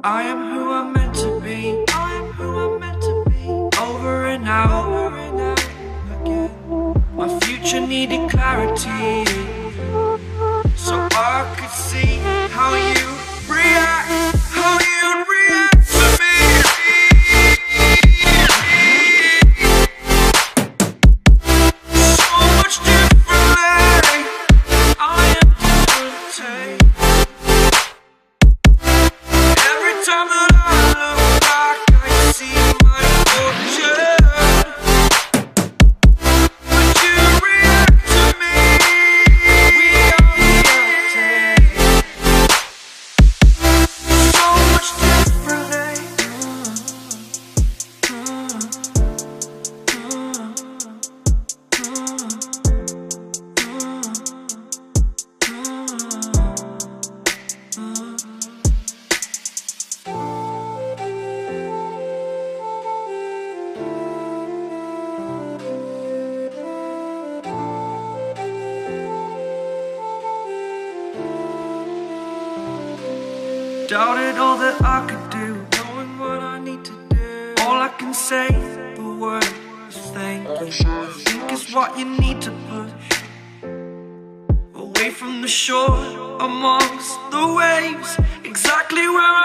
I am who I'm meant to be. I am who I'm meant to be. Over and out again. My future needed clarity, so I could see how you react, how you'd react to me. So much differently, I am different. Every time that I look back, I see my fortune. But you react to me. We are reacting so much differently. Doubted all that I could do, knowing what I need to do. All I can say, the word is thank you. I think is what you need to push away from the shore, amongst the waves, exactly where